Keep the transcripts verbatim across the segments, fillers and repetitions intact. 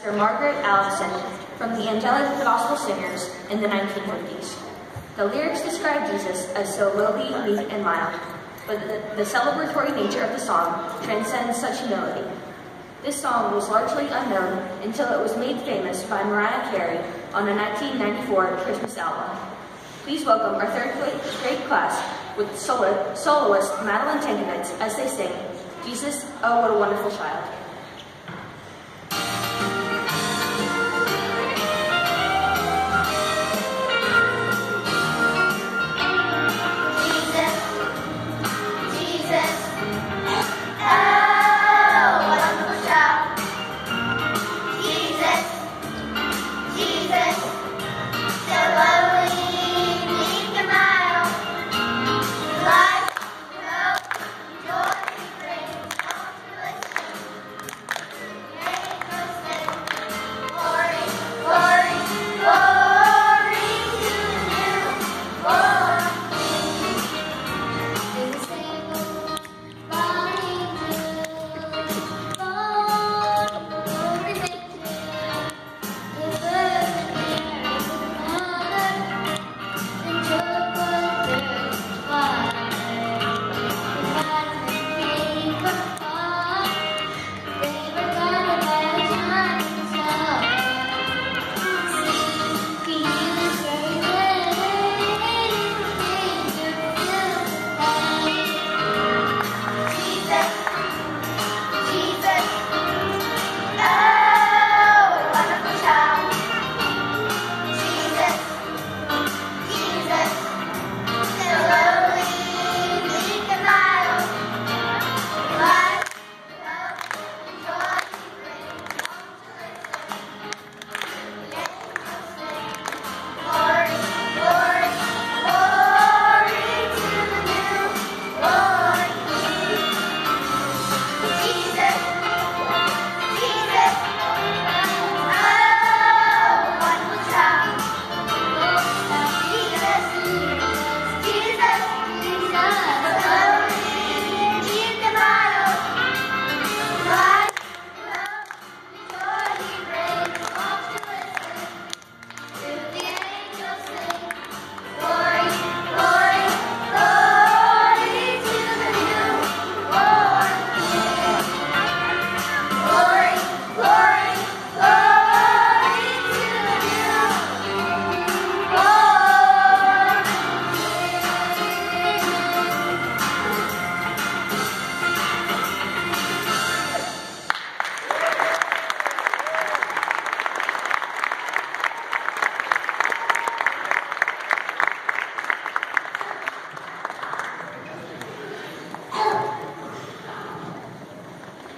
for Margaret Allison from the Angelic Gospel Singers in the nineteen fifties. The lyrics describe Jesus as so lowly, meek, and mild, but the, the celebratory nature of the song transcends such humility. This song was largely unknown until it was made famous by Mariah Carey on a nineteen ninety-four Christmas album. Please welcome our third grade class with solo, soloist Madeline Tankovitz as they sing, Jesus, Oh What a Wonderful Child.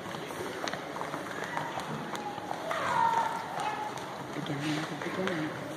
Beginning at the beginning.